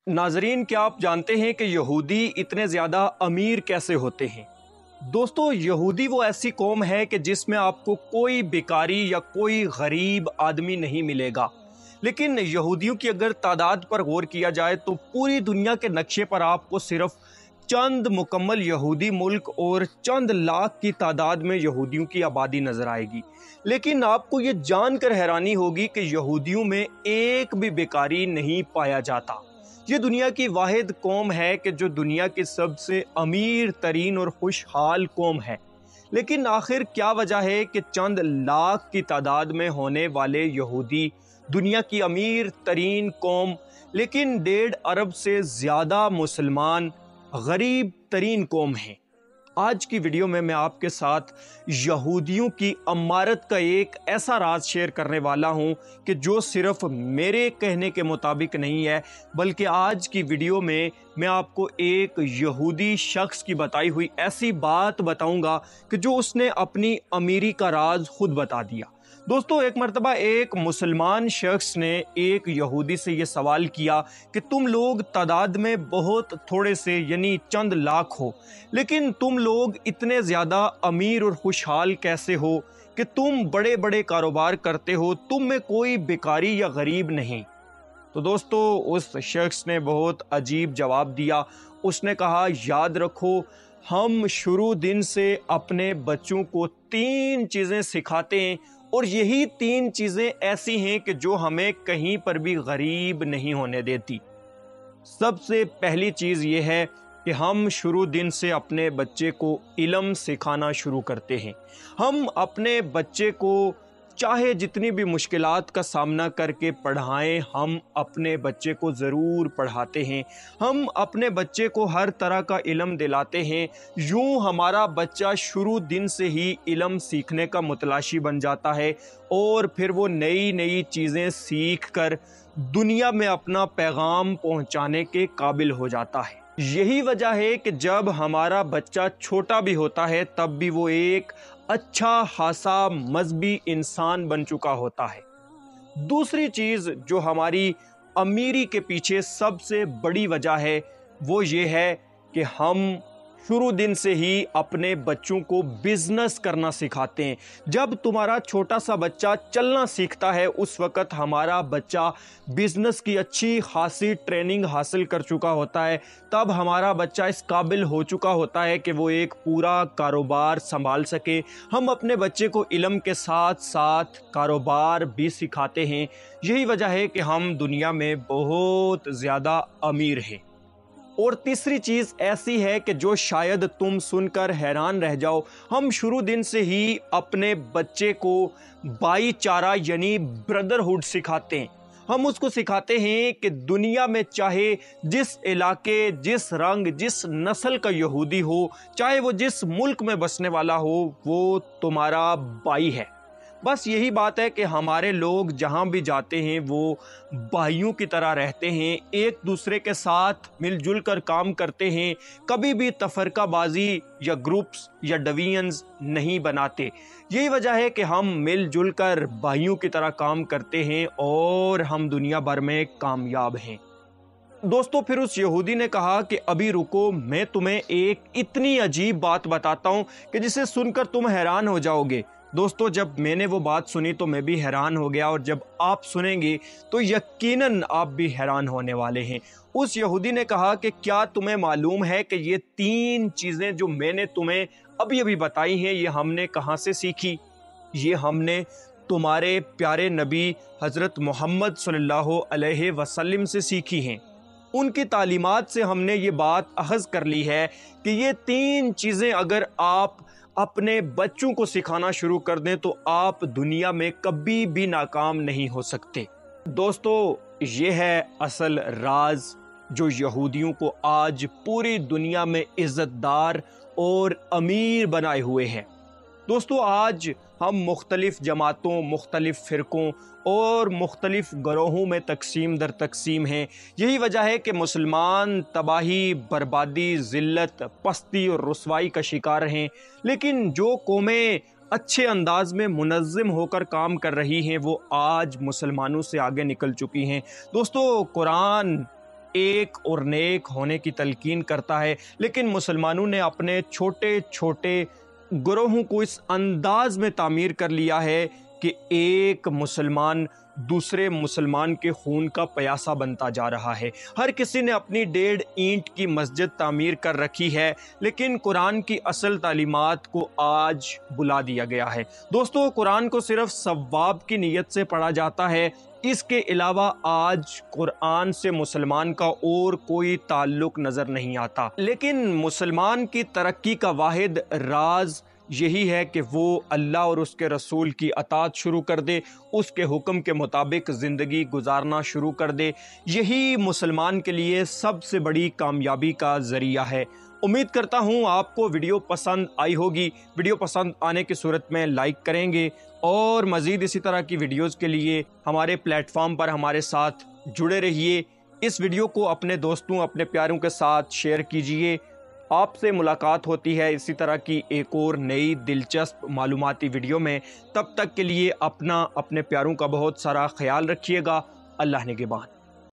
नाजरीन, क्या आप जानते हैं कि यहूदी इतने ज़्यादा अमीर कैसे होते हैं? दोस्तों, यहूदी वो ऐसी कौम है कि जिसमें आपको कोई बेकारी या कोई गरीब आदमी नहीं मिलेगा। लेकिन यहूदियों की अगर तादाद पर गौर किया जाए तो पूरी दुनिया के नक्शे पर आपको सिर्फ चंद मुकम्मल यहूदी मुल्क और चंद लाख की तादाद में यहूदियों की आबादी नज़र आएगी। लेकिन आपको ये जानकर हैरानी होगी कि यहूदियों में एक भी बेकारी नहीं पाया जाता। ये दुनिया की वाहिद कौम है कि जो दुनिया की सबसे अमीर तरीन और खुशहाल कौम है। लेकिन आखिर क्या वजह है कि चंद लाख की तादाद में होने वाले यहूदी दुनिया की अमीर तरीन कौम, लेकिन 1.5 अरब से ज़्यादा मुसलमान गरीब तरीन कौम हैं? आज की वीडियो में मैं आपके साथ यहूदियों की अमारत का एक ऐसा राज शेयर करने वाला हूं कि जो सिर्फ मेरे कहने के मुताबिक नहीं है, बल्कि आज की वीडियो में मैं आपको एक यहूदी शख्स की बताई हुई ऐसी बात बताऊंगा कि जो उसने अपनी अमीरी का राज खुद बता दिया। दोस्तों, एक मर्तबा एक मुसलमान शख्स ने एक यहूदी से ये सवाल किया कि तुम लोग तादाद में बहुत थोड़े से यानी चंद लाख हो, लेकिन तुम लोग इतने ज़्यादा अमीर और खुशहाल कैसे हो कि तुम बड़े बड़े कारोबार करते हो, तुम में कोई बेकारी या गरीब नहीं? तो दोस्तों, उस शख्स ने बहुत अजीब जवाब दिया। उसने कहा, याद रखो, हम शुरू दिन से अपने बच्चों को 3 चीज़ें सिखाते हैं और यही 3 चीज़ें ऐसी हैं कि जो हमें कहीं पर भी गरीब नहीं होने देती। सबसे पहली चीज़ ये है कि हम शुरू दिन से अपने बच्चे को इल्म सिखाना शुरू करते हैं। हम अपने बच्चे को चाहे जितनी भी मुश्किलात का सामना करके पढ़ाएं, हम अपने बच्चे को ज़रूर पढ़ाते हैं। हम अपने बच्चे को हर तरह का इल्म दिलाते हैं। यूँ हमारा बच्चा शुरू दिन से ही इल्म सीखने का मुतलाशी बन जाता है और फिर वो नई नई चीज़ें सीख कर दुनिया में अपना पैगाम पहुँचाने के काबिल हो जाता है। यही वजह है कि जब हमारा बच्चा छोटा भी होता है तब भी वो एक अच्छा खासा मजहबी इंसान बन चुका होता है। दूसरी चीज़ जो हमारी अमीरी के पीछे सबसे बड़ी वजह है वो ये है कि हम शुरू दिन से ही अपने बच्चों को बिजनेस करना सिखाते हैं। जब तुम्हारा छोटा सा बच्चा चलना सीखता है उस वक़्त हमारा बच्चा बिजनेस की अच्छी खासी ट्रेनिंग हासिल कर चुका होता है। तब हमारा बच्चा इस काबिल हो चुका होता है कि वो एक पूरा कारोबार संभाल सके। हम अपने बच्चे को इल्म के साथ साथ कारोबार भी सिखाते हैं। यही वजह है कि हम दुनिया में बहुत ज़्यादा अमीर हैं। और तीसरी चीज़ ऐसी है कि जो शायद तुम सुनकर हैरान रह जाओ, हम शुरू दिन से ही अपने बच्चे को भाईचारा यानी ब्रदरहुड सिखाते हैं। हम उसको सिखाते हैं कि दुनिया में चाहे जिस इलाके, जिस रंग, जिस नस्ल का यहूदी हो, चाहे वो जिस मुल्क में बसने वाला हो, वो तुम्हारा भाई है। बस यही बात है कि हमारे लोग जहाँ भी जाते हैं वो भाइयों की तरह रहते हैं, एक दूसरे के साथ मिलजुल कर काम करते हैं, कभी भी तफरकाबाजी या ग्रुप्स या डिवीजन्स नहीं बनाते। यही वजह है कि हम मिलजुल कर भाइयों की तरह काम करते हैं और हम दुनिया भर में कामयाब हैं। दोस्तों, फिर उस यहूदी ने कहा कि अभी रुको, मैं तुम्हें एक इतनी अजीब बात बताता हूँ कि जिसे सुनकर तुम हैरान हो जाओगे। दोस्तों, जब मैंने वो बात सुनी तो मैं भी हैरान हो गया और जब आप सुनेंगे तो यकीनन आप भी हैरान होने वाले हैं। उस यहूदी ने कहा कि क्या तुम्हें मालूम है कि ये 3 चीज़ें जो मैंने तुम्हें अभी अभी बताई हैं ये हमने कहाँ से सीखी? ये हमने तुम्हारे प्यारे नबी हज़रत मोहम्मद सल्लल्लाहु अलैहि वसल्लम से सीखी हैं। उनकी तालीमात से हमने ये बात अख़ज़ कर ली है कि ये 3 चीज़ें अगर आप अपने बच्चों को सिखाना शुरू कर दें तो आप दुनिया में कभी भी नाकाम नहीं हो सकते। दोस्तों, ये है असल राज जो यहूदियों को आज पूरी दुनिया में इज़्ज़तदार और अमीर बनाए हुए हैं। दोस्तों, आज हम मुख्तलिफ़ जमातों, मुख्तलिफ़ फ़िरक़ों और मुख्तलिफ़ गरोहों में तकसीम दर तकसीम हैं। यही वजह है कि मुसलमान तबाही, बर्बादी, ज़िल्लत, पस्ती और रुसवाई का शिकार हैं। लेकिन जो कौमें अच्छे अंदाज में मुनज़्ज़म होकर काम कर रही हैं वो आज मुसलमानों से आगे निकल चुकी हैं। दोस्तों, कुरान ایک اور نیک ہونے کی تلقین کرتا ہے، لیکن مسلمانوں نے اپنے چھوٹے چھوٹے گروہوں کو اس انداز میں تعمیر کر لیا ہے کہ ایک مسلمان دوسرے مسلمان کے خون کا پیاسا بنتا جا رہا ہے۔ ہر کسی نے اپنی 1.5 اینٹ کی مسجد تعمیر کر رکھی ہے، لیکن قرآن کی اصل تعلیمات کو آج بلا دیا گیا ہے۔ دوستو، قرآن کو صرف ثواب کی نیت سے پڑھا جاتا ہے، اس کے علاوہ آج قرآن سے مسلمان کا اور کوئی تعلق نظر نہیں آتا۔ لیکن مسلمان کی ترقی کا واحد راز یہی ہے کہ وہ اللہ اور اس کے رسول کی اطاعت شروع کر دے، اس کے حکم کے مطابق زندگی گزارنا شروع کر دے۔ یہی مسلمان کے لیے سب سے بڑی کامیابی کا ذریعہ ہے۔ امید کرتا ہوں آپ کو ویڈیو پسند آئی ہوگی۔ ویڈیو پسند آنے کی صورت میں لائک کریں گے، اور مزید اسی طرح کی ویڈیوز کے لیے ہمارے پلیٹ فارم پر ہمارے ساتھ جڑے رہیے۔ اس ویڈیو کو اپنے دوستوں، اپنے پیاروں کے ساتھ شیئر کیجیے۔ آپ سے ملاقات ہوتی ہے اسی طرح کی ایک اور نئی دلچسپ معلوماتی ویڈیو میں۔ تب تک کے لیے اپنے پیاروں کا بہت سارا خیال رکھیے گا۔ اللہ نگہبان۔